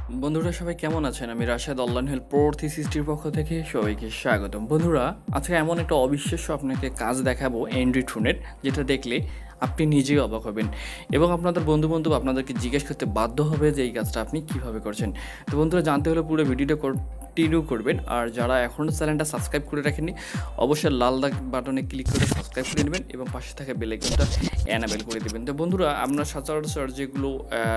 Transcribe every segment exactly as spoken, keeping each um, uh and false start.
বন্ধুরা সবাই কেমন আছেন? আমি Rashed online help pro three সিক্সটির পক্ষ থেকে সবাইকে স্বাগতম। বন্ধুরা আজকে এমন একটা অবিশ্বাস্য আপনাকে কাজ দেখাবো অ্যান্ড্রয়েড ফোনের, যেটা দেখলে আপনি নিজেই অবাক হবেন এবং আপনাদের বন্ধু-বান্ধব আপনাদেরকে জিজ্ঞেস করতে বাধ্য হবে যে এই কাজটা আপনি কীভাবে করছেন। তো বন্ধুরা জানতে হলে পুরো ভিডিওটা কন্টিনিউ করবেন। আর যারা এখনও চ্যানেলটা সাবস্ক্রাইব করে রাখেননি অবশ্যই লাল দাগ বাটনে ক্লিক করে সাবস্ক্রাইব করে নেবেন এবং পাশে থাকা বেল আইকনটা এনাবেল করে দেবেন। তো বন্ধুরা আমরা সচরাচর যেগুলো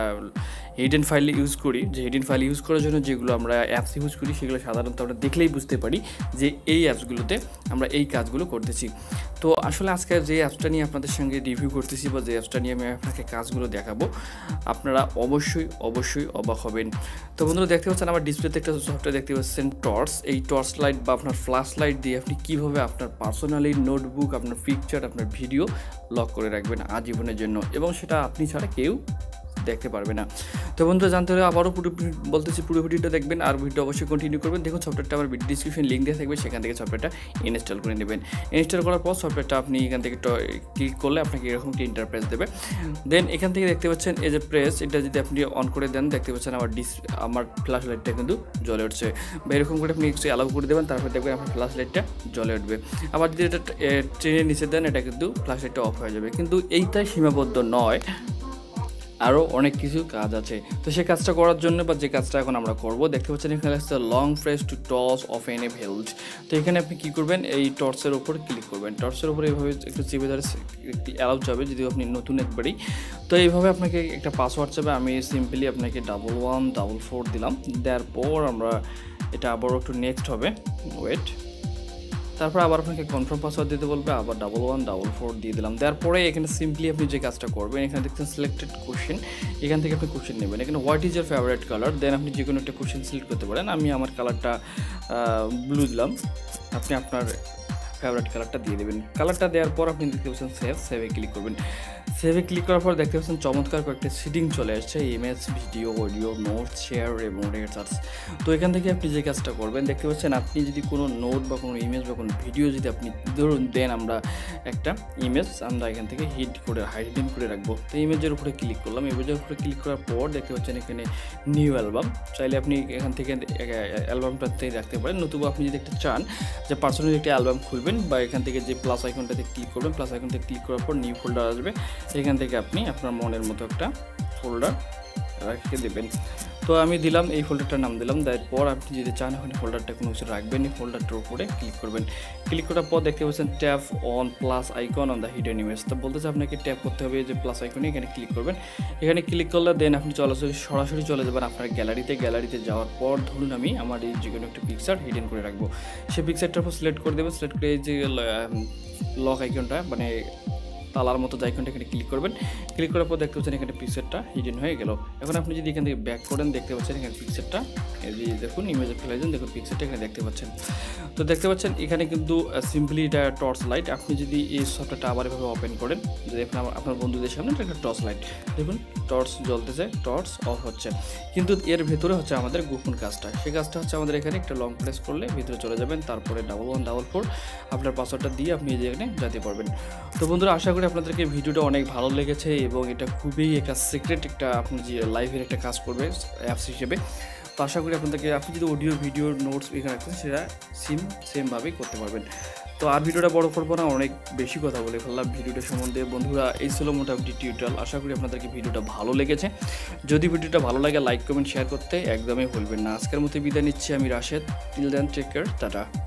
হিডেন ফাইল ইউজ করি, যে হিডেন ফাইল ইউজ করার জন্য যেগুলো আমরা অ্যাপস ইউজ করি সেগুলো সাধারণত আমরা দেখলেই বুঝতে পারি যে এই অ্যাপসগুলোতে আমরা এই কাজগুলো করতেছি। তো আসলে আজকে যে অ্যাপসটা নিয়ে আপনাদের সঙ্গে রিভিউ করতেছি বা যে অ্যাপসটা নিয়ে আমি আপনাকে কাজগুলো দেখাবো, আপনারা অবশ্যই অবশ্যই অবাক হবেন। তো বন্ধুরা দেখতে পাচ্ছেন আমার ডিসপ্লেতে একটা সফটওয়্যার দেখতে পাচ্ছেন টর্চ। এই টর্চ লাইট বা আপনার ফ্ল্যাশ লাইট দিয়ে আপনি কীভাবে আপনার পার্সোনালি নোটবুক, আপনার পিকচার, আপনার ভিডিও লক করে রাখবেন আজীবনের জন্য, এবং সেটা আপনি ছাড়া কেউ দেখতে পারবে না। তো বন্ধুরা জানতে হলে আবারও পুরো বলতেছি পুরো ভিডিওটা দেখবেন আর ভিডিও অবশ্যই কন্টিনিউ করবেন। দেখুন সফটওয়্যারটা আমার ভিডিও ডিসক্রিপশন লিঙ্ক দিয়ে থাকবে, সেখান থেকে সফটওয়্যারটা ইনস্টল করে নেবেন। ইনস্টল করার পর সফটওয়্যারটা আপনি এখান থেকে ক্লিক করলে আপনাকে এরকম একটি ইন্টারপ্রেস দেবে। দেন এখান থেকে দেখতে পাচ্ছেন এই যে প্রেস, এটা যদি আপনি অন করে দেন দেখতে পাচ্ছেন আমার ডিস আমার ফ্ল্যাশ লাইটটা কিন্তু জ্বলে উঠছে, বা এরকম করে আপনি একটু অ্যালাউ করে দেবেন, তারপর দেখবেন আপনার ফ্ল্যাশ লাইটটা জ্বলে উঠবে। আবার যদি এটা ট্রেনের নিচে দেন এটা কিন্তু ফ্ল্যাশ লাইটটা অফ হয়ে যাবে। কিন্তু এইটাই সীমাবদ্ধ নয়, আরও অনেক কিছু কাজ আছে। তো সেই কাজটা করার জন্য বা যে কাজটা এখন আমরা করবো, দেখতে পাচ্ছেন এখানে আসছে long press to toss off an a veld. তো এখানে আপনি কী করবেন, এই টর্চের ওপর ক্লিক করবেন। টর্চের ওপর এইভাবে একটু চেপে ধরে একটি অ্যালাউ যাবে, যদিও আপনি নতুন একবারই। তো এইভাবে আপনাকে একটা পাসওয়ার্ড চাবে। আমি সিম্পলি আপনাকে ডাবল ওয়ান ডাবল ফোর দিলাম, দেওয়ার পর আমরা এটা আবারও একটু নেক্সট হবে, ওয়েট, তারপর আবার আপনাকে কনফার্ম পাসওয়ার্ড দিতে বলবে, আবার ডাবল ওয়ান ডাবল ফোর দিয়ে দিলাম। তারপরে এখানে সিম্পলি আপনি যে কাজটা করবেন, এখানে দেখছেন সিলেক্টেড কোশ্চেন, এখান থেকে আপনি কোশ্চেন নেবেন। এখানে what is your favourite colour, then আপনি যে কোনো একটা কোশ্চেন সিলেক্ট করতে পারেন। আমি আমার কালারটা ব্লু দিলাম, আপনি আপনার ফেভারিট কালারটা দিয়ে দেবেন। কালারটা দেওয়ার পর আপনি দেখতে পাচ্ছেন সেভ, সেভে ক্লিক করবেন। সেভে ক্লিক করার পর দেখতে পাচ্ছেন চমৎকার কয়েকটা সিটিং চলে আসছে, image, video, audio, note, share এবং রেসার্চ। তো এখান থেকে আপনি যে কাজটা করবেন, দেখতে পাচ্ছেন আপনি যদি কোনো নোট বা কোনো ইমেজ বা কোনো ভিডিও যদি আপনি ধরুন দেন, আমরা একটা ইমেজ আমরা এখান থেকে হিড করে হাইডিং করে রাখবো। তো ইমেজের উপরে ক্লিক করলাম, ইমেজের উপরে ক্লিক করার পর দেখতে পাচ্ছেন এখানে নিউ অ্যালবাম। চাইলে আপনি এখান থেকে অ্যালবামটাতে রাখতে পারেন, নতুবা আপনি যদি একটা চান যে পার্সোনালি একটা অ্যালবাম খুলবেন, বা এখান থেকে যে প্লাস আইকনটাতে ক্লিক করবেন, প্লাস আইকনটাতে ক্লিক করার পর নিউ ফোল্ডার আসবে, এখান থেকে আপনি আপনার মনের মতো একটা ফোল্ডার রেখে দেবেন। তো আমি দিলাম, এই ফোল্ডারটার নাম দিলাম। তারপর আপনি যদি চান ওখানে ফোল্ডারটা কোনো কিছু রাখবেন, এই ফোল্ডারটার উপরে ক্লিক করবেন। ক্লিক করার পর দেখতে পাচ্ছেন tap on plus icon on the hidden image. তো বলতেছে আপনাকে ট্যাপ করতে হবে যে প্লাস আইকনে, এখানে ক্লিক করবেন। এখানে ক্লিক করলে দেন আপনি চলাচল সরাসরি চলে যাবেন আপনার গ্যালারিতে। গ্যালারিতে যাওয়ার পর ধরুন আমি আমার এই যে কোনো একটা পিকচার হিডেন করে রাখবো, সেই পিকচারটার উপর সিলেক্ট করে দেবেন। সিলেক্ট করে এই যে লক আইকনটা মানে তালার মতো আইকনটা এখানে ক্লিক করবেন। ক্লিক করার পর দেখতে পাচ্ছেন এখানে পিকচারটা হিডেন হয়ে গেল। এখন আপনি যদি এখান থেকে ব্যাক করেন দেখতে পাচ্ছেন এখানে পিকচারটা, এই যে দেখুন ইমেজে ফেলে দেন, দেখুন পিকচারটা এখানে দেখতে পাচ্ছেন। তো দেখতে পাচ্ছেন এখানে কিন্তু সিম্পলি এটা টর্চ লাইট। আপনি যদি এই সফটওয়্যারটা আবার এভাবে ওপেন করেন, যে দেখুন আপনার বন্ধুদের সামনে এটা একটা টর্চ লাইট, দেখুন টর্চ জ্বলতেছে, টর্চ অফ হচ্ছে। কিন্তু এর ভেতরে হচ্ছে আমাদের গোপন কাজটা। সেই কাজটা হচ্ছে আমাদের এখানে একটা লং প্রেস করলে ভিতরে চলে যাবেন, তারপরে ডাবল ওয়ান ডাবল ফোর আপনার পাসওয়ার্ডটা দিয়ে আপনি এখানে যেতে পারবেন। তো বন্ধুরা আশা করি আপনাদেরকে ভিডিওটা অনেক ভালো লেগেছে এবং এটা খুবই একটা সিক্রেট একটা আপনার যে লাইফের একটা কাজ করবে অ্যাপস হিসেবে। তো আশা করি আপনাদেরকে আপনি যদি অডিও ভিডিও নোটস এখানে রাখছেন সেটা সিম সেমভাবেই করতে পারবেন। তো আর ভিডিওটা বড় করবো না, অনেক বেশি কথা বলে ফেললাম ভিডিওটা সম্বন্ধে। বন্ধুরা এই ছিল মোটামুটি টিউটোরিয়াল। আশা করি আপনাদেরকে ভিডিওটা ভালো লেগেছে। যদি ভিডিওটা ভালো লাগে লাইক কমেন্ট শেয়ার করতে একদমই ভুলবেন না। আজকের মতো বিদায় নিচ্ছি আমি Rashed. Till then take care, tata.